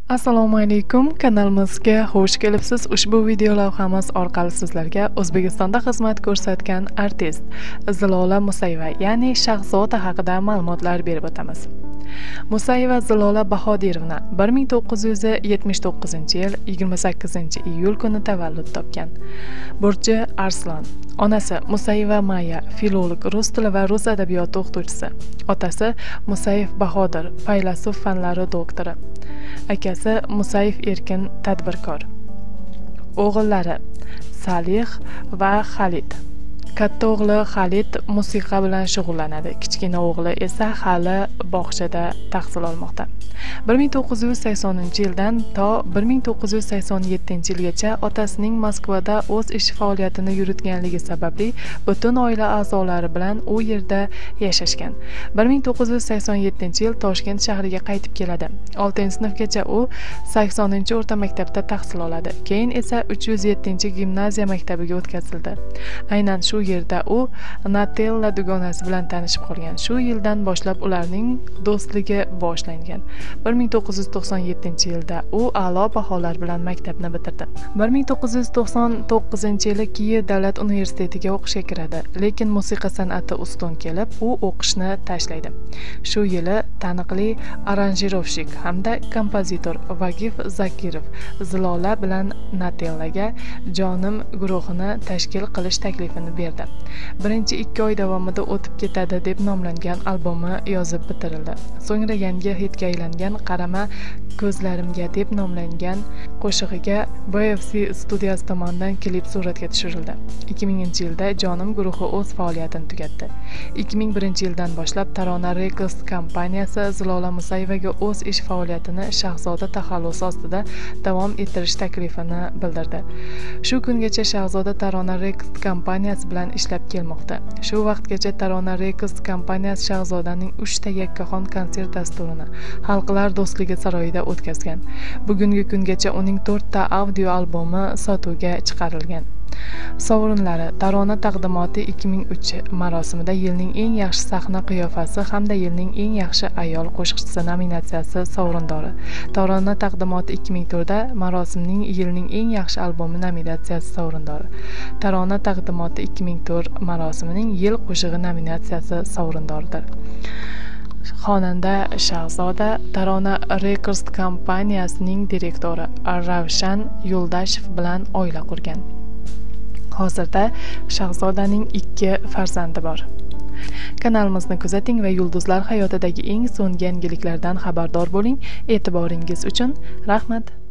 Assalomu alaykum, kanalimizga xush kelibsiz. Ushbu video lavhamiz orqali sizlarga O'zbekistonda xizmat ko'rsatgan artist Zilola Musayeva, ya'ni Shahzoda haqida ma'lumotlar berib o'tamiz. Musayeva Zilola Bahodirovna 1979-yil 28-iyul kuni tavallud topgan. Burchi Arslon. Onasi Musayeva Maya, filolog, rus tili va rus adabiyoti o'qituvchisi. Otasi Musayev Bahodir, faylasuf fanlari doktori. Akasi Musayev Erkin, tadbirkor. O'g'illari Salih va Xalid. Katta o'g'li Xalid musiqa bilan shug'ullanadi. Kichkina o'g'li esa hali bog'chada tahsil olmoqda. 1980-yildan to 1987-yilgacha otasining Moskvada o'z ish faoliyatini yuritganligi sababli butun oila a'zolari bilan u yerda yashashgan. 1987-yil Toshkent shahriga qaytib keladi. 6-sinfgacha u 80-o'rta maktabda tahsil oladi. Keyin esa 307-gimnaziya maktabiga o'tkazildi. Aynan shu yerda u Natella dugonasi bilan tanishib qolgan. Shu yildan boshlab ularning do'stligi boshlangan. 1997-yilda u a'lo baholar bilan maktabni bitirdi. 1999-yili Kiyev davlat universitetiga o'qishga kiradi, lekin musiqa san'ati ustun kelib, u o'qishni tashlaydi. Shu yili taniqli aranjirovщик hamda kompozitor Vagif Zakirov Zilola bilan Natellaga Jonim guruhini tashkil qilish taklifini berdi. Birinchi 2 oy davomida o'tib ketadi deb nomlangan albomi yozib bitirildi. So'ngra yangi hitga aylangan Qarama ko'zlarimga deb nomlangan qo'shig'iga BFC studiyasi tomonidan klip suratga tushirildi. 2000-yilda Jonim guruhi o'z faoliyatini tugatdi. 2001-yildan boshlab Tarona Records kompaniyasi Zilola Musayevaga o'z ish faoliyatini Shahzoda taxallusi ostida davom ettirish taklifini bildirdi. Shu kungacha Shahzoda Tarona Records kompaniyasi bilan ishlab kelmoqda. Shu vaqtgacha Tarona Records kompaniyasi Shahzodaning 3 ta yakkaxon konsert dasturini Xalqlar do'stligi saroyida o'tkazgan. Bugungi kungacha uning 4 ta audio albomi sotuvga chiqarilgan. Sovrinlari: Tarona taqdimoti 2003 marosimida yilning eng yaxshi sahna qiyofasi hamda yilning eng yaxshi ayol qo'shiqchisi nominatsiyasi sovrindori. Tarona taqdimoti 2004da marosimning yilning eng yaxshi albomi nominatsiyasi sovrindori. Tarona taqdimoti 2004 marosimining yil qo'shig'i nominatsiyasi sovrindoridir. Xonanda Shahzoda Tarona Records kompaniyasining direktori Ravshan Yo'ldashev bilan oila qurgan. Hozirda Shahzodaning 2 farzandi bor. Kanalimizni kuzating va yulduzlar hayotidagi eng so'nggi yangiliklardan xabardor bo'ling. E'tiboringiz uchun rahmat.